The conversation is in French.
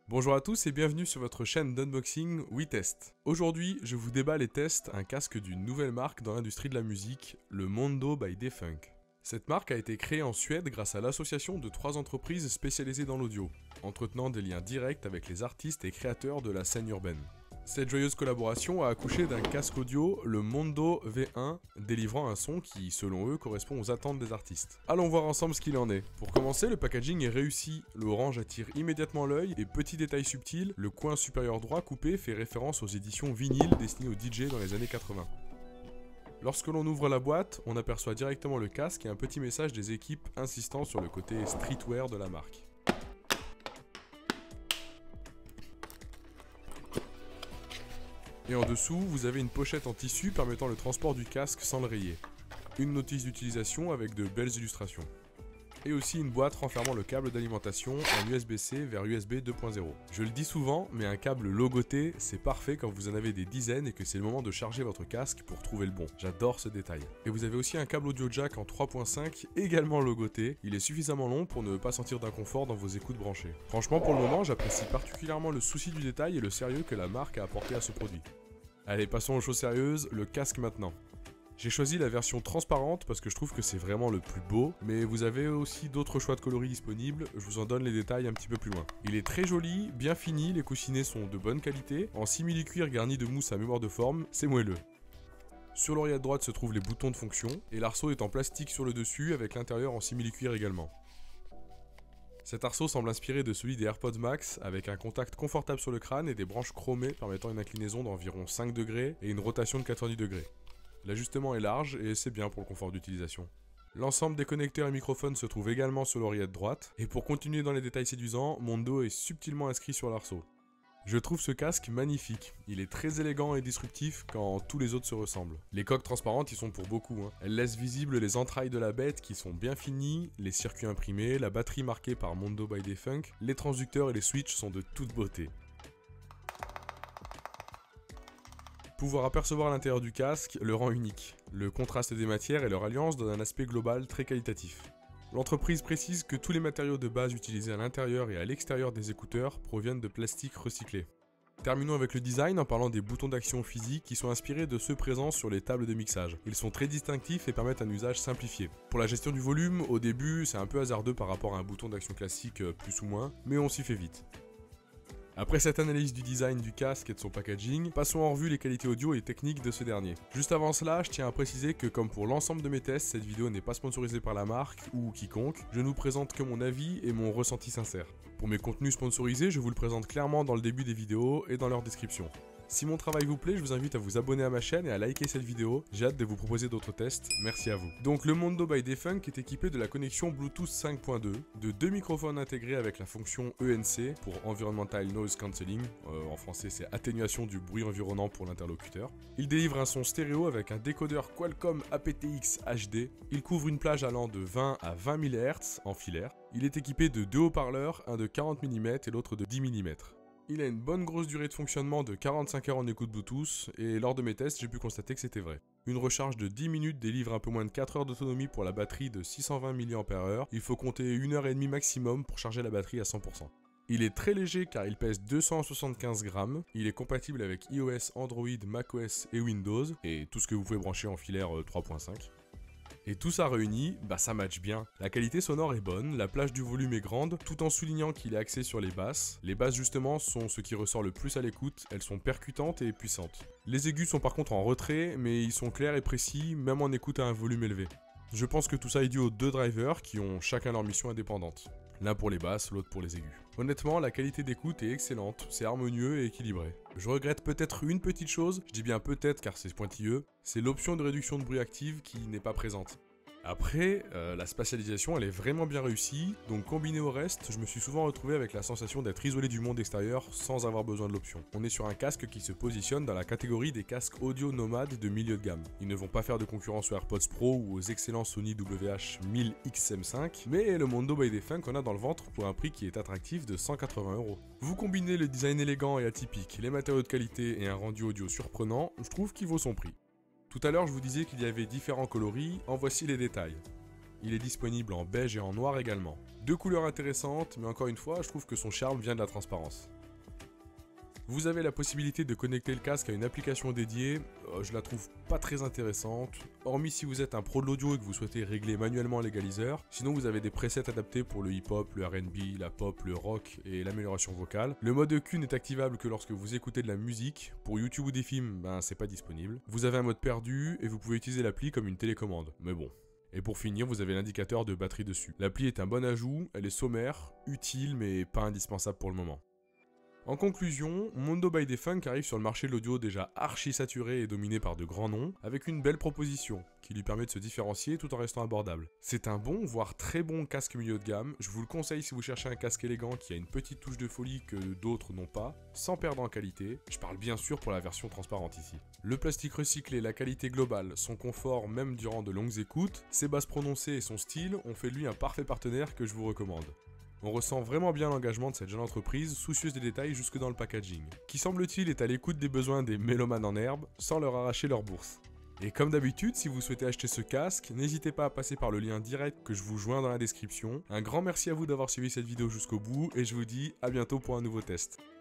Bonjour à tous et bienvenue sur votre chaîne d'unboxing WeTest. Aujourd'hui, je vous déballe et teste un casque d'une nouvelle marque dans l'industrie de la musique, le Mondo by Defunk. Cette marque a été créée en Suède grâce à l'association de 3 entreprises spécialisées dans l'audio, entretenant des liens directs avec les artistes et créateurs de la scène urbaine. Cette joyeuse collaboration a accouché d'un casque audio, le Mondo V1, délivrant un son qui, selon eux, correspond aux attentes des artistes. Allons voir ensemble ce qu'il en est. Pour commencer, le packaging est réussi. L'orange attire immédiatement l'œil et petit détail subtil, le coin supérieur droit coupé fait référence aux éditions vinyles destinées aux DJ dans les années 80. Lorsque l'on ouvre la boîte, on aperçoit directement le casque et un petit message des équipes insistant sur le côté streetwear de la marque. Et en dessous, vous avez une pochette en tissu permettant le transport du casque sans le rayer. Une notice d'utilisation avec de belles illustrations. Et aussi une boîte renfermant le câble d'alimentation en USB-C vers USB 2.0. Je le dis souvent, mais un câble logoté, c'est parfait quand vous en avez des dizaines et que c'est le moment de charger votre casque pour trouver le bon. J'adore ce détail. Et vous avez aussi un câble audio jack en 3.5, également logoté. Il est suffisamment long pour ne pas sentir d'inconfort dans vos écoutes branchées. Franchement, pour le moment, j'apprécie particulièrement le souci du détail et le sérieux que la marque a apporté à ce produit. Allez, passons aux choses sérieuses, le casque maintenant. J'ai choisi la version transparente parce que je trouve que c'est vraiment le plus beau, mais vous avez aussi d'autres choix de coloris disponibles, je vous en donne les détails un petit peu plus loin. Il est très joli, bien fini, les coussinets sont de bonne qualité, en simili-cuir garni de mousse à mémoire de forme, c'est moelleux. Sur l'oreillette droite se trouvent les boutons de fonction, et l'arceau est en plastique sur le dessus avec l'intérieur en simili-cuir également. Cet arceau semble inspiré de celui des AirPods Max, avec un contact confortable sur le crâne et des branches chromées permettant une inclinaison d'environ 5 degrés et une rotation de 90 degrés. L'ajustement est large et c'est bien pour le confort d'utilisation. L'ensemble des connecteurs et microphones se trouve également sur l'oreillette droite, et pour continuer dans les détails séduisants, Mondo est subtilement inscrit sur l'arceau. Je trouve ce casque magnifique, il est très élégant et disruptif quand tous les autres se ressemblent. Les coques transparentes y sont pour beaucoup, Elles laissent visibles les entrailles de la bête qui sont bien finies, les circuits imprimés, la batterie marquée par Mondo by Defunk, les transducteurs et les switches sont de toute beauté. Pouvoir apercevoir l'intérieur du casque le rend unique. Le contraste des matières et leur alliance donnent un aspect global très qualitatif. L'entreprise précise que tous les matériaux de base utilisés à l'intérieur et à l'extérieur des écouteurs proviennent de plastique recyclé. Terminons avec le design en parlant des boutons d'action physiques qui sont inspirés de ceux présents sur les tables de mixage. Ils sont très distinctifs et permettent un usage simplifié. Pour la gestion du volume, au début, c'est un peu hasardeux par rapport à un bouton d'action classique plus ou moins, mais on s'y fait vite. Après cette analyse du design du casque et de son packaging, passons en revue les qualités audio et techniques de ce dernier. Juste avant cela, je tiens à préciser que comme pour l'ensemble de mes tests, cette vidéo n'est pas sponsorisée par la marque ou quiconque, je ne vous présente que mon avis et mon ressenti sincère. Pour mes contenus sponsorisés, je vous le présente clairement dans le début des vidéos et dans leur description. Si mon travail vous plaît, je vous invite à vous abonner à ma chaîne et à liker cette vidéo, j'ai hâte de vous proposer d'autres tests, merci à vous. Donc le Mondo by Defunk est équipé de la connexion Bluetooth 5.2, de 2 microphones intégrés avec la fonction ENC pour Environmental Noise Cancelling, en français c'est atténuation du bruit environnant pour l'interlocuteur. Il délivre un son stéréo avec un décodeur Qualcomm aptX HD, il couvre une plage allant de 20 à 20 MHz en filaire, il est équipé de 2 haut-parleurs, un de 40 mm et l'autre de 10 mm. Il a une bonne grosse durée de fonctionnement de 45 heures en écoute Bluetooth, et lors de mes tests, j'ai pu constater que c'était vrai. Une recharge de 10 minutes délivre un peu moins de 4 heures d'autonomie pour la batterie de 620 mAh, il faut compter 1 heure et demie maximum pour charger la batterie à 100%. Il est très léger car il pèse 275 grammes, il est compatible avec iOS, Android, macOS et Windows, et tout ce que vous pouvez brancher en filaire 3.5. Et tout ça réuni, ça match bien. La qualité sonore est bonne, la plage du volume est grande, tout en soulignant qu'il est axé sur les basses. Les basses justement sont ce qui ressort le plus à l'écoute, elles sont percutantes et puissantes. Les aigus sont par contre en retrait, mais ils sont clairs et précis, même en écoute à un volume élevé. Je pense que tout ça est dû aux 2 drivers qui ont chacun leur mission indépendante. L'un pour les basses, l'autre pour les aigus. Honnêtement, la qualité d'écoute est excellente, c'est harmonieux et équilibré. Je regrette peut-être une petite chose, je dis bien peut-être car c'est pointilleux, c'est l'option de réduction de bruit active qui n'est pas présente. Après, la spatialisation elle est vraiment bien réussie, donc combiné au reste, je me suis souvent retrouvé avec la sensation d'être isolé du monde extérieur sans avoir besoin de l'option. On est sur un casque qui se positionne dans la catégorie des casques audio nomades de milieu de gamme. Ils ne vont pas faire de concurrence aux AirPods Pro ou aux excellents Sony WH-1000XM5, mais le Mondo by Defunk en a dans le ventre pour un prix qui est attractif de 180 €. Vous combinez le design élégant et atypique, les matériaux de qualité et un rendu audio surprenant, je trouve qu'il vaut son prix. Tout à l'heure, je vous disais qu'il y avait différents coloris, en voici les détails. Il est disponible en beige et en noir également. Deux couleurs intéressantes, mais encore une fois, je trouve que son charme vient de la transparence. Vous avez la possibilité de connecter le casque à une application dédiée, je la trouve pas très intéressante, hormis si vous êtes un pro de l'audio et que vous souhaitez régler manuellement l'égaliseur, sinon vous avez des presets adaptés pour le hip-hop, le R&B, la pop, le rock et l'amélioration vocale. Le mode EQ n'est activable que lorsque vous écoutez de la musique, pour YouTube ou des films, c'est pas disponible. Vous avez un mode perdu et vous pouvez utiliser l'appli comme une télécommande, mais bon. Et pour finir, vous avez l'indicateur de batterie dessus. L'appli est un bon ajout, elle est sommaire, utile mais pas indispensable pour le moment. En conclusion, Mondo by Defunk arrive sur le marché de l'audio déjà archi saturé et dominé par de grands noms, avec une belle proposition, qui lui permet de se différencier tout en restant abordable. C'est un bon, voire très bon casque milieu de gamme, je vous le conseille si vous cherchez un casque élégant qui a une petite touche de folie que d'autres n'ont pas, sans perdre en qualité, je parle bien sûr pour la version transparente ici. Le plastique recyclé, la qualité globale, son confort même durant de longues écoutes, ses basses prononcées et son style ont fait de lui un parfait partenaire que je vous recommande. On ressent vraiment bien l'engagement de cette jeune entreprise, soucieuse des détails jusque dans le packaging, qui semble-t-il est à l'écoute des besoins des mélomanes en herbe, sans leur arracher leur bourse. Et comme d'habitude, si vous souhaitez acheter ce casque, n'hésitez pas à passer par le lien direct que je vous joins dans la description. Un grand merci à vous d'avoir suivi cette vidéo jusqu'au bout, et je vous dis à bientôt pour un nouveau test.